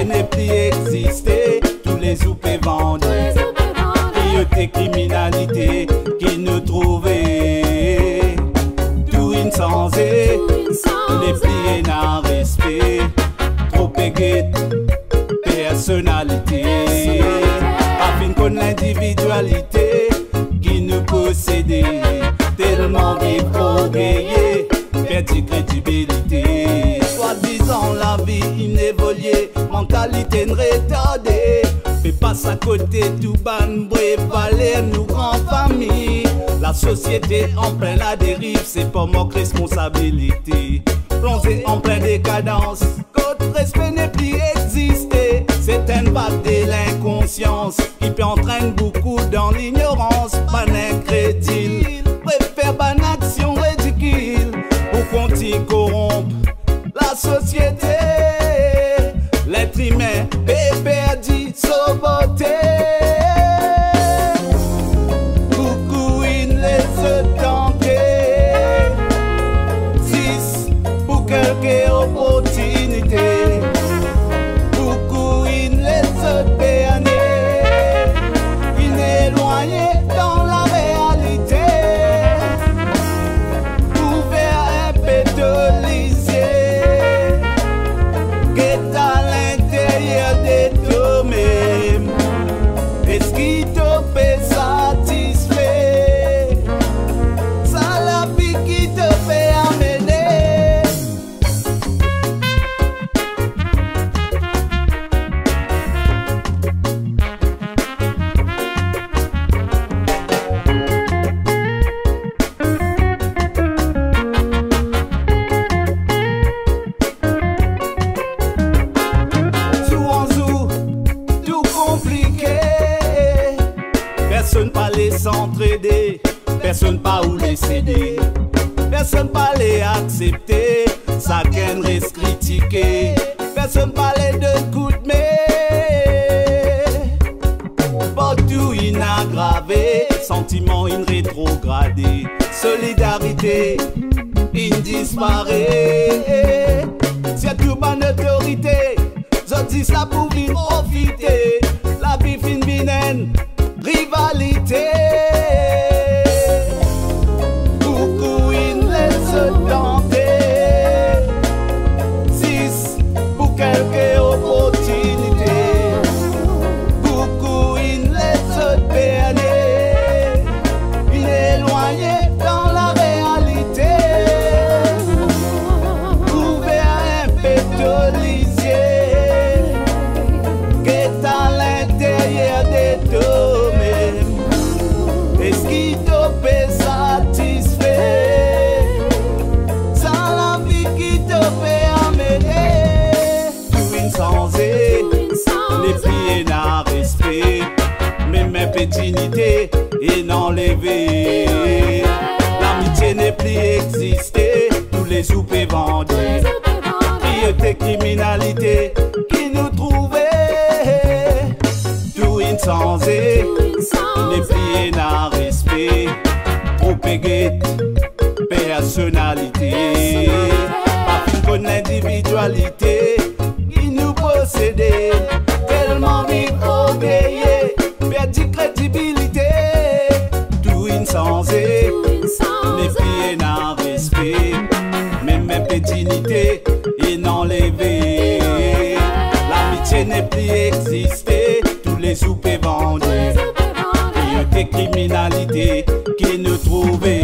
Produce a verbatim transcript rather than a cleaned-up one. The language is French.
l'amitié n'est plus existé, tous les soupes vendus. Criauté, criminalité qui nous trouvait, tout une sensé, les pliés n'a respect, trop pégué, personnalité. Afin qu'on l'individualité qui nous possédait, tellement vite orgueillé, perdu crédibilité. Soi-disant la vie inévoluée, mentalité retardée, fait passe à côté tout ban, bref, nous grand famille. La société en plein la dérive, c'est pas mon responsabilité. Plongé en pleine décadence, votre respect n'est plus existé. C'est une vague de l'inconscience qui peut entraîner beaucoup dans l'ignorance. Pas incrédule, préfère ban action ridicule pour qu'on t'y corrompe la société. L'être humain est perdu, sauveté. Beaucoup il laisse tenter. Six pour quelques opportunités. Beaucoup il laisse berner. Il est éloigné dans la réalité. Pour faire un peu de lisier. Est-ce qui te fait satisfaire? Ça la vie qui te fait amener. Sous en sous, tout compliqué. Personne pas les s'entraider, personne pas où les céder, personne pas les accepter, ça qu'elle reste critiqué, personne pas les deux coups de main. Partout inaggravé, sentiment in rétrogradé, solidarité in disparaît. C'est tout bonne autorité, je dis ça pour vivre profiter, la vie fin vinaine. Rivalité, beaucoup il laisse tenter. Six pour quelques opportunités. Beaucoup il laisse berner. Il est éloigné dans la réalité. Ouvert un peu de lisier qui est à l'intérieur des deux. Est-ce qui te fait satisfaire? C'est la vie qui te fait amener. Tout une sensée, les pieds n'a respect, même mes pétinités et n'enlever. L'amitié n'est plus existé, tous les soupes vendus. Criauté, criminalité qui nous trouvait. Tout une sensée, les pieds n'a respect, trop pégué, personnalité. Pas une individualité qui nous possédait, tellement vite orgueillé, perdu crédibilité. Tout insensé, les pieds n'a respect, même mes pétinités et n'enlever. L'amitié n'est plus existé, tous les soupes vendus. Criminalité qui nous trouvait.